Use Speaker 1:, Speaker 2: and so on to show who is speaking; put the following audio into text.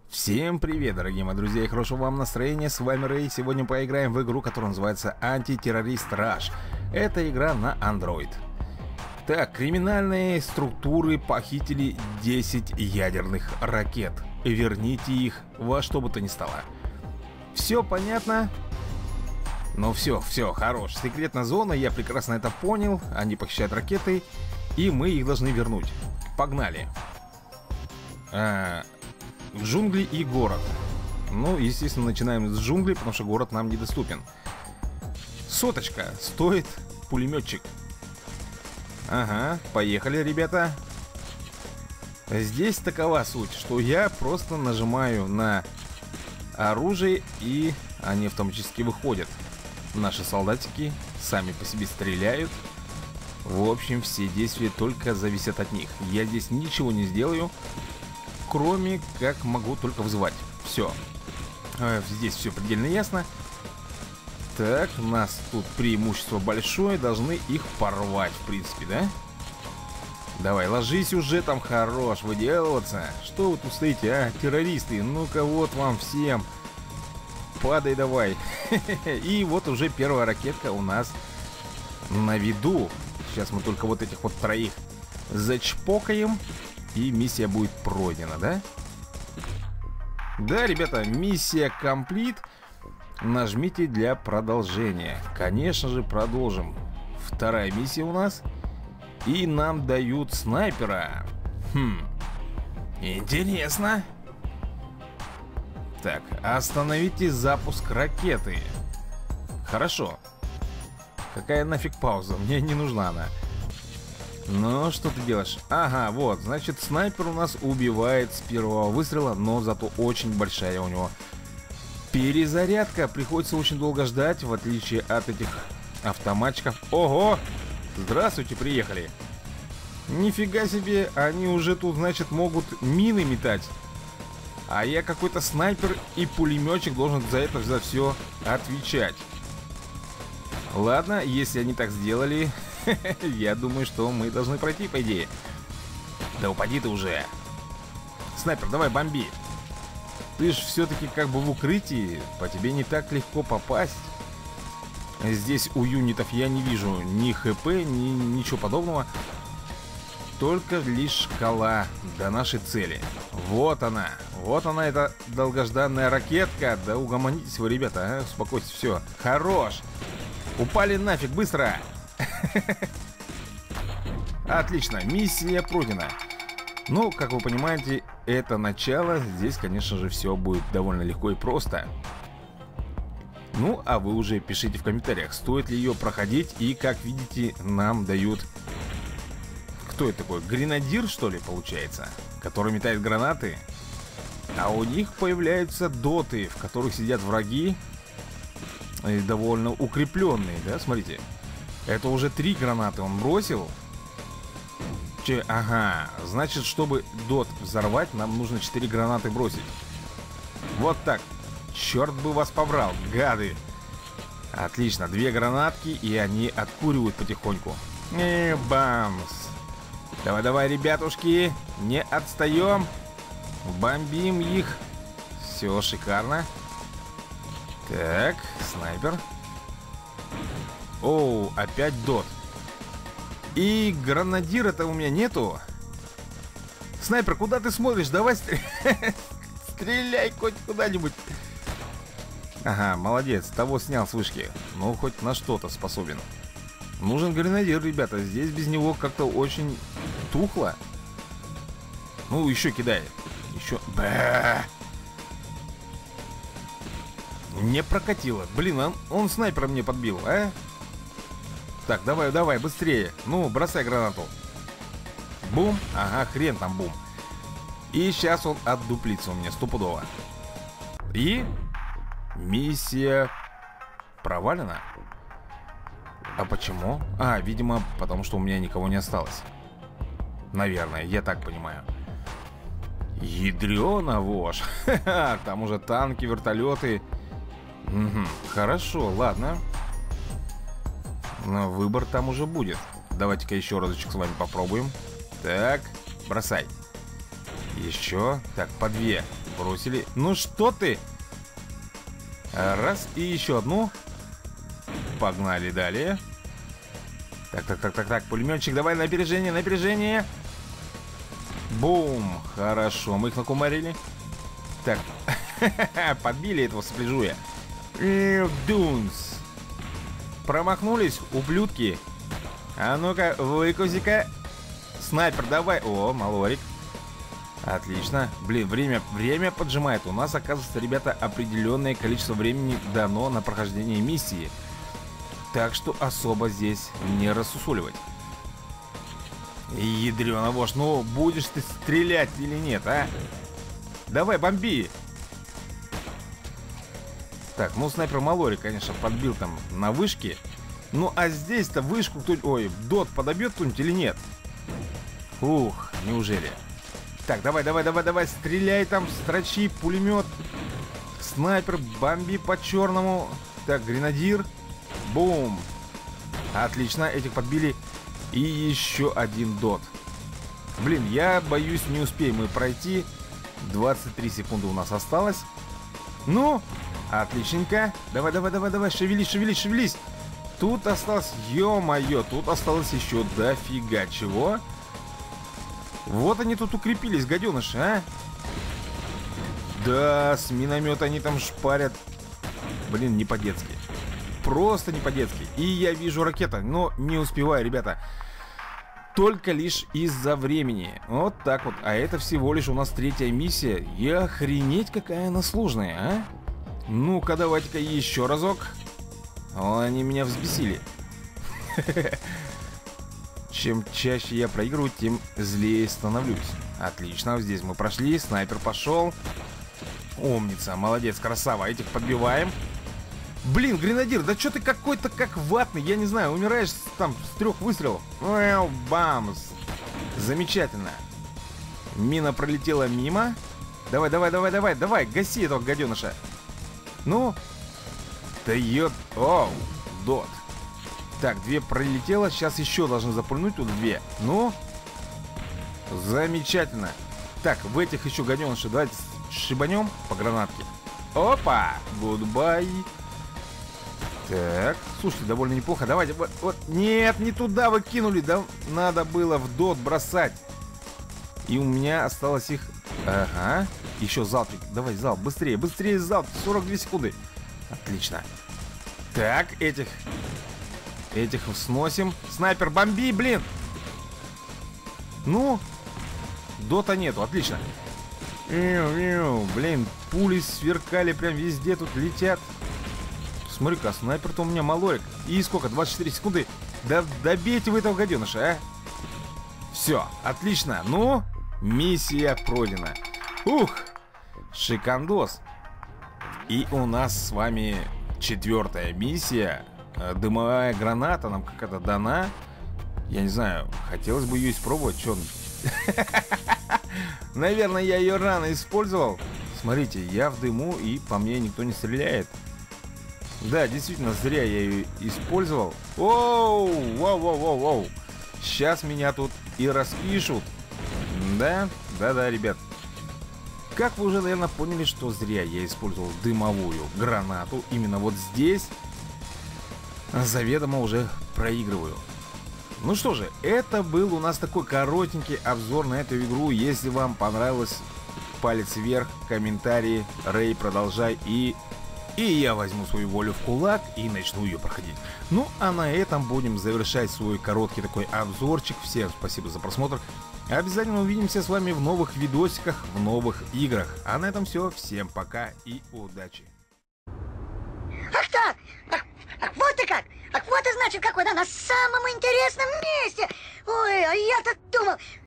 Speaker 1: Всем привет, дорогие мои друзья, и хорошего вам настроения. С вами Рэй. Сегодня поиграем в игру, которая называется Антитеррорист Rush. Это игра на Android. Так, криминальные структуры похитили 10 ядерных ракет. Верните их во что бы то ни стало. Все понятно? Ну все, хорош. Секретная зона, я прекрасно это понял. Они похищают ракеты, и мы их должны вернуть. Погнали. Джунгли и город. Ну, естественно, начинаем с джунглей, потому что город нам недоступен. Соточка стоит пулеметчик. Ага, поехали, ребята. Здесь такова суть, что я просто нажимаю на оружие, и они автоматически выходят. Наши солдатики сами по себе стреляют. В общем, все действия только зависят от них. Я здесь ничего не сделаю, кроме как могу только вызывать. Все. Здесь все предельно ясно. Так, у нас тут преимущество большое. Должны их порвать, в принципе, да? Давай, ложись уже там, хорош выделываться. Что вы тут стоите, а, террористы? Ну-ка, вот вам всем. Падай давай. И вот уже первая ракетка у нас на виду. Сейчас мы только вот этих вот троих зачпокаем, и миссия будет пройдена, да? Да, ребята, миссия комплит. Нажмите для продолжения. Конечно же, продолжим. Вторая миссия у нас. И нам дают снайпера. Интересно. Так, остановите запуск ракеты. Хорошо. Какая нафиг пауза? Мне не нужна она. Ну, что ты делаешь? Ага, вот, значит, снайпер у нас убивает с первого выстрела, но зато очень большая у него перезарядка. Приходится очень долго ждать, в отличие от этих автоматчиков. Ого! Здравствуйте, приехали. Нифига себе, они уже тут, значит, могут мины метать. А я какой-то снайпер и пулеметчик должен за это за все отвечать. Ладно, если они так сделали, я думаю, что мы должны пройти, по идее. Да упади ты уже. Снайпер, давай бомби. Ты ж все-таки как бы в укрытии. По тебе не так легко попасть. Здесь у юнитов я не вижу ни хп, ни ничего подобного. Только лишь шкала до нашей цели. Вот она, эта долгожданная ракетка. Да угомонитесь вы, ребята, а? Успокойтесь, все. Хорош. Упали нафиг, быстро. Отлично, миссия пройдена. Ну, как вы понимаете, это начало. Здесь, конечно же, все будет довольно легко и просто. Ну, а вы уже пишите в комментариях, стоит ли ее проходить. И, как видите, нам дают... Кто это такой? Гренадир, что ли, получается? Который метает гранаты. А у них появляются доты, в которых сидят враги. И довольно укрепленные, да, смотрите. Это уже 3 гранаты он бросил. Ага, значит, чтобы дот взорвать, нам нужно 4 гранаты бросить. Вот так. Черт бы вас побрал, гады. Отлично, 2 гранатки, и они откуривают потихоньку. И бамс. Давай, ребятушки, не отстаем. Бомбим их. Все шикарно. Так, снайпер. Оу, опять дот. И гранадира-то у меня нету. Снайпер, куда ты смотришь? Давай стреляй хоть куда-нибудь. Ага, молодец, того снял с вышки. Ну, хоть на что-то способен. Нужен гранадир, ребята. Здесь без него как-то очень тухло. Ну, еще кидай. Еще... Не прокатило. Блин, он снайпера мне подбил, а? Так, давай, быстрее. Ну, бросай гранату. Бум. Ага, хрен там бум. И сейчас он отдуплится у меня стопудово. И миссия провалена. А почему? А, видимо, потому что у меня никого не осталось. Наверное, я так понимаю. Ядрёна вошь. Там уже танки, вертолеты. Угу, хорошо, ладно. Но выбор там уже будет. Давайте-ка еще разочек с вами попробуем. Так, бросай. Еще. Так, по 2. Бросили. Ну что ты? Раз, и еще одну. Погнали далее. Так, пулеметчик, давай на опережение, на опережение. Бум, хорошо, мы их накумарили. Так, подбили этого сопляжуя. Дунс. Промахнулись, ублюдки. А ну-ка, выкуси-ка. Снайпер, давай. О, малорик. Отлично. Блин, время поджимает. У нас, оказывается, ребята, определенное количество времени дано на прохождение миссии. Так что особо здесь не рассусоливать. Ядрёна вошь, ну будешь ты стрелять или нет, а? Давай, бомби. Так, ну снайпер Малори, конечно, подбил там на вышке. Ну а здесь-то вышку кто-нибудь... Ой, дот подобьет кто-нибудь или нет? Ух, неужели? Так, давай, стреляй там, строчи, пулемет. Снайпер, бомби по черному. Так, гренадир. Бум. Отлично, этих подбили. И еще один дот. Блин, я боюсь, не успеем мы пройти. 23 секунды у нас осталось. Ну, отличненько. Давай, шевелись. Тут осталось, ё-моё, тут осталось еще дофига чего. Вот они тут укрепились, гаденыши, а? Да, с миномета они там шпарят. Блин, не по-детски. Просто не по-детски. И я вижу ракета, но не успеваю, ребята. Только лишь из-за времени. Вот так вот. А это всего лишь у нас 3-я миссия. И охренеть, какая она сложная, а? Ну-ка, давайте-ка еще разок. Они меня взбесили. Чем чаще я проигрываю, тем злее становлюсь. Отлично, здесь мы прошли. Снайпер пошел. Умница, молодец, красава. Этих подбиваем. Блин, гренадир, да что ты какой-то как ватный, я не знаю, умираешь там с 3 выстрелов. Бамс. Замечательно. Мина пролетела мимо. Давай, гаси этого гаденыша. Ну. Да ё... Оу, дот. Так, 2 пролетело, сейчас еще должны запульнуть, тут 2. Ну. Замечательно. Так, в этих еще гаденыши давайте шибанем по гранатке. Опа, гудбай. Так, слушайте, довольно неплохо. Давайте, вот, нет, не туда вы кинули. Да, надо было в дот бросать. И у меня осталось их... Ага, еще залпик. Давай, залп, быстрее залп. 42 секунды. Отлично. Так, этих сносим. Снайпер, бомби, блин. Ну, дота нету, отлично. Блин, пули сверкали прям везде, тут летят. Смотри-ка, снайпер-то у меня малорик. И сколько? 24 секунды. Да добейте вы этого гаденыша, а? Все, отлично. Ну, миссия пройдена. Ух, шикандос. И у нас с вами 4-я миссия. Дымовая граната нам какая-то дана. Я не знаю, хотелось бы ее испробовать. Че? Наверное, я ее рано использовал. Смотрите, я в дыму, и по мне никто не стреляет. Да, действительно, зря я ее использовал. Оу, воу. Сейчас меня тут и распишут. Да, ребят. Как вы уже, наверное, поняли, что зря я использовал дымовую гранату. Именно вот здесь заведомо уже проигрываю. Ну что же, это был у нас такой коротенький обзор на эту игру. Если вам понравилось, палец вверх, комментарии, Рэй, продолжай. И я возьму свою волю в кулак и начну ее проходить. Ну, а на этом будем завершать свой короткий такой обзорчик. Всем спасибо за просмотр. Обязательно увидимся с вами в новых видосиках, в новых играх. А на этом все. Всем пока и удачи.
Speaker 2: Ах так! Ах, вот и как! Ах, вот и значит, какой, да, на самом интересном месте! Ой, а я-то думал...